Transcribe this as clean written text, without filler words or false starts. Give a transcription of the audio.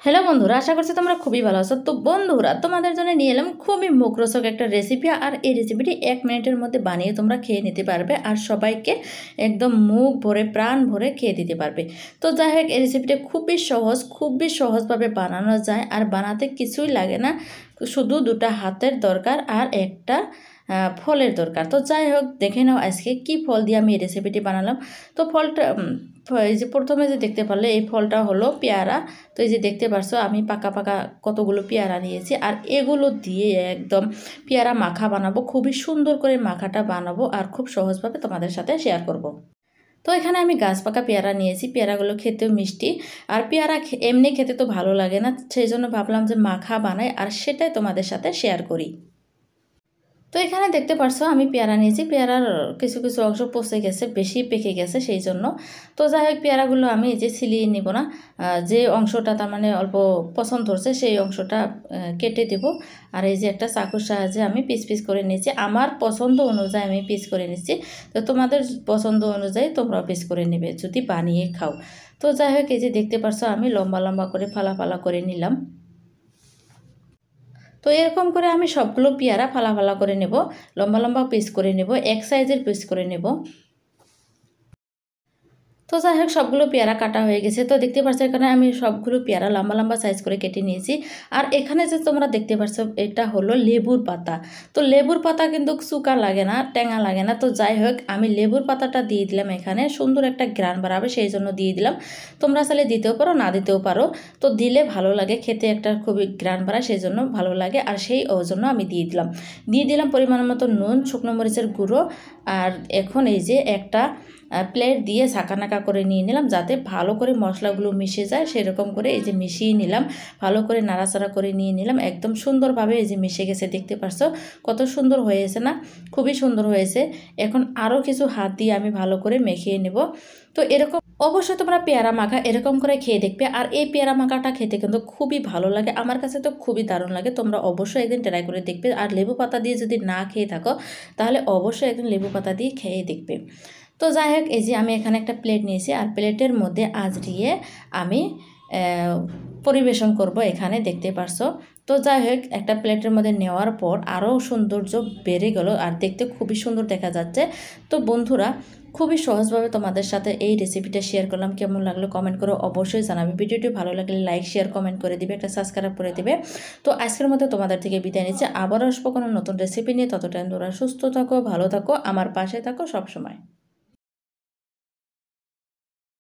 Hello বন্ধুরা, আশা করছি তোমরা খুবই ভালো আছো। তো বন্ধুরা, তোমাদের জন্য নিয়ে এলাম খুবই মুখরোচক একটা রেসিপি। আর এই রেসিপিটি 1 মিনিটের মধ্যে বানিয়ে তোমরা খেয়ে নিতে পারবে আর সবাইকে একদম মুখ ভরে প্রাণ ভরে খেয়ে দিতে পারবে। তো যাই হোক, এই রেসিপিটা খুবই সহজভাবে বানানো যায় আর বানাতে কিছুই লাগে না, শুধু 2টা হাতের দরকার আর একটা ফলের দরকার। তো যাই হোক, দেখে নাও আজকে কি ফল দিয়ে আমি এই রেসিপিটি বানালাম। তো ফলটা এই যে প্রথমে যে দেখতে পারলে, এই ফলটা হলো পেয়ারা। তো এই যে দেখতে পারছো আমি পাকা পাকা কতগুলো পেয়ারা নিয়েছি আর এগুলো দিয়ে একদম পেয়ারা মাখা বানাবো। খুবই সুন্দর করে মাখাটা বানাবো আর খুব সহজভাবে তোমাদের সাথে শেয়ার করব। তো এখানে আমি গাছ পাকা পেয়ারা নিয়েছি। পেয়ারাগুলো খেতেও মিষ্টি আর পেয়ারা এমনি খেতে তো ভালো লাগে না, সেই জন্য ভাবলাম যে মাখা বানাই আর সেটাই তোমাদের সাথে শেয়ার করি। তো এখানে দেখতে পারছো আমি পেয়ারা নিয়েছি। পেয়ারার কিছু কিছু অংশ পচে গেছে, বেশি পেকে গেছে সেই জন্য। তো যাই হোক, পেয়ারাগুলো আমি এই যে ছিলিয়ে নিব না, যে অংশটা তার মানে অল্প পছন্দ হচ্ছে সেই অংশটা কেটে দেব। আর এই যে একটা চাকুর সাহায্যে আমি পিস পিস করে নিয়েছি, আমার পছন্দ অনুযায়ী আমি পিস করে নিচ্ছি। তো তোমাদের পছন্দ অনুযায়ী তোমরাও পিস করে নেবে যদি বানিয়ে খাও। তো যাই হোক, এই যে দেখতে পারছো আমি লম্বা লম্বা করে ফালা ফালা করে নিলাম। তো এরকম করে আমি সবগুলো পেয়ারা ফালা ফালা করে নেব, লম্বা লম্বা পিস করে নেব, এক সাইজের পিস করে নেব। তো যাই হোক, সবগুলো পেয়ারা কাটা হয়ে গেছে। তো দেখতে পাচ্ছ এখানে আমি সবগুলো পেয়ারা লম্বা লম্বা সাইজ করে কেটে নিয়েছি। আর এখানে যে তোমরা দেখতে পাচ্ছ এটা হলো লেবুর পাতা। তো লেবুর পাতা কিন্তু চুকা লাগে না, টেঙা লাগে না। তো যাই হোক, আমি লেবুর পাতাটা দিয়ে দিলাম, এখানে সুন্দর একটা ঘ্রাণ বাড়াবে সেই জন্য দিয়ে দিলাম। তোমরা চাইলে দিতেও পারো, না দিতেও পারো। তো দিলে ভালো লাগে খেতে, একটা খুবই ঘ্রাণ বাড়ায় সেই জন্য ভালো লাগে আর সেই জন্য আমি দিয়ে দিলাম পরিমাণ মতো নুন, শুকনো মরিচের গুঁড়ো। আর এখন এই যে একটা প্লেট দিয়ে ছাঁকানাকা করে নিয়ে নিলাম যাতে ভালো করে মশলাগুলো মিশে যায়, সেরকম করে এই যে মিশিয়ে নিলাম, ভালো করে নাড়াচাড়া করে নিয়ে নিলাম। একদম সুন্দরভাবে এই যে মিশে গেছে, দেখতে পারছো কত সুন্দর হয়েছে না? খুবই সুন্দর হয়েছে। এখন আরও কিছু হাত দিয়ে আমি ভালো করে মেখিয়ে নেব। তো এরকম অবশ্যই তোমরা পেয়ারা মাখা এরকম করে খেয়ে দেখবে। আর এই পেয়ারা মাখাটা খেতে কিন্তু খুবই ভালো লাগে, আমার কাছে তো খুবই দারুণ লাগে। তোমরা অবশ্যই একদিন ট্রাই করে দেখবে। আর লেবু পাতা দিয়ে যদি না খেয়ে থাকো তাহলে অবশ্যই একদিন লেবু পাতা দিয়ে খেয়ে দেখবে। তো যাই হোক, এই যে আমি এখানে একটা প্লেট নিয়েছি আর প্লেটের মধ্যে আঁচড়িয়ে আমি পরিবেশন করব, এখানে দেখতে পারছো। তো যাই হোক, একটা প্লেটের মধ্যে নেওয়ার পর আরও সৌন্দর্য বেড়ে গেল আর দেখতে খুবই সুন্দর দেখা যাচ্ছে। তো বন্ধুরা, খুবই সহজভাবে তোমাদের সাথে এই রেসিপিটা শেয়ার করলাম। কেমন লাগলো কমেন্ট করে অবশ্যই জানাবে। ভিডিওটি ভালো লাগলে লাইক শেয়ার কমেন্ট করে দিবে, একটা সাবস্ক্রাইব করে দিবে। তো আজকের মতো তোমাদের থেকে বিদায় নিচ্ছি, আবারও আসবো কোনো নতুন রেসিপি নিয়ে। ততটাই তোমরা সুস্থ থাকো, ভালো থাকো, আমার পাশে থাকো সবসময়।